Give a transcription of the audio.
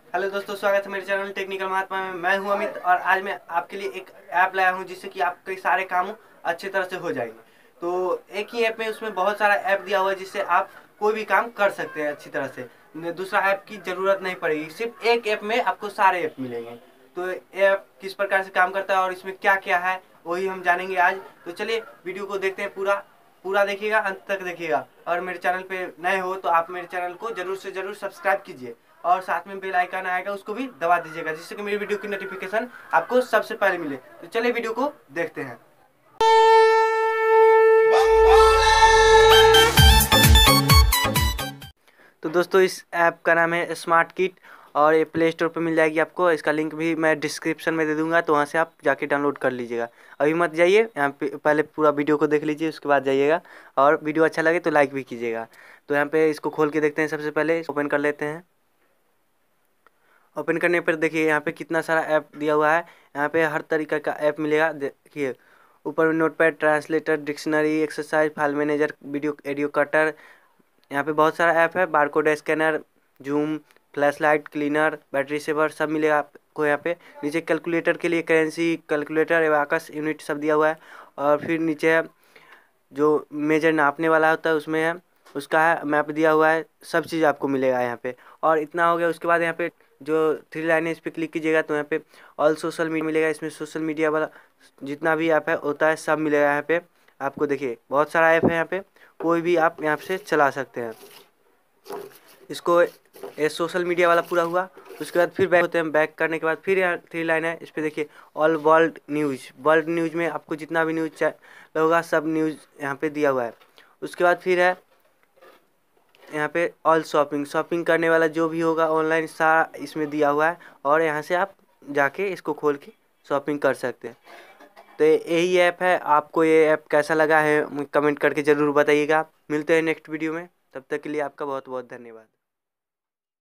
Hello दोस्तों, स्वागत है मेरे चैनल टेक्निकल महात्मा में। मैं हूं अमित और आज मैं आपके लिए एक ऐप लाया हूं जिससे कि आपके सारे काम अच्छी तरह से हो जाएंगे। तो एक ही ऐप में उसमें बहुत सारा ऐप दिया हुआ है जिससे आप कोई भी काम कर सकते हैं अच्छी तरह से। दूसरा ऐप की ज़रूरत नहीं पड़ेगी, सिर्फ एक ऐप में आपको सारे ऐप मिलेंगे। तो ये ऐप किस प्रकार से काम करता है और इसमें क्या क्या है वही हम जानेंगे आज। तो चलिए वीडियो को देखते हैं। पूरा पूरा देखिएगा, अंत तक देखिएगा। और मेरे चैनल पे नए हो तो आप मेरे चैनल को जरूर से जरूर सब्सक्राइब कीजिए और साथ में बेल आइकन आएगा उसको भी दबा दीजिएगा जिससे कि मेरी वीडियो की नोटिफिकेशन आपको सबसे पहले मिले। तो चलिए वीडियो को देखते हैं। तो दोस्तों, इस ऐप का नाम है स्मार्ट किट और ये प्ले स्टोर पर मिल जाएगी आपको। इसका लिंक भी मैं डिस्क्रिप्शन में दे दूंगा, तो वहाँ से आप जाके डाउनलोड कर लीजिएगा। अभी मत जाइए, यहाँ पे पहले पूरा वीडियो को देख लीजिए, उसके बाद जाइएगा। और वीडियो अच्छा लगे तो लाइक भी कीजिएगा। तो यहाँ पे इसको खोल के देखते हैं। सबसे पहले ओपन कर लेते हैं। ओपन करने पर देखिए यहाँ पे कितना सारा ऐप दिया हुआ है। यहाँ पे हर तरीके का ऐप मिलेगा। देखिए ऊपर में notepad, translator, dictionary, exercise, file manager, video audio cutter. यहाँ पे बहुत सारा ऐप है। Barcode scanner, zoom, flash light, cleaner, battery saver सब मिलेगा आपको यहाँ पे। नीचे कैलकुलेटर के लिए करेंसी कैलकुलेटर, एबाकस यूनिट सब दिया हुआ है। और फिर नीचे है जो मेजर नापने वाला होता है उसमें है, उसका है मैप दिया हुआ है। सब चीज़ आपको मिलेगा यहाँ पे। और इतना हो गया। उसके बाद यहाँ पे जो 3 लाइनें इस पर क्लिक कीजिएगा तो यहाँ पे ऑल सोशल मीडिया मिलेगा। इसमें सोशल मीडिया वाला जितना भी ऐप है होता है सब मिलेगा यहाँ पे आपको। देखिए बहुत सारा ऐप है यहाँ पे, कोई भी आप यहाँ से चला सकते हैं इसको। ये सोशल मीडिया वाला पूरा हुआ। उसके बाद फिर बैक होते हैं। बैक करने के बाद फिर यहाँ 3 लाइन है, इस पर देखिए all world news. World news में आपको जितना भी न्यूज़ होगा सब न्यूज़ यहाँ पे दिया हुआ है। उसके बाद फिर है यहाँ पे ऑल शॉपिंग। शॉपिंग करने वाला जो भी होगा ऑनलाइन सारा इसमें दिया हुआ है और यहाँ से आप जाके इसको खोल के शॉपिंग कर सकते हैं। तो यही ऐप है। आपको ये ऐप कैसा लगा है कमेंट करके ज़रूर बताइएगा। मिलते हैं नेक्स्ट वीडियो में, तब तक के लिए आपका बहुत बहुत धन्यवाद।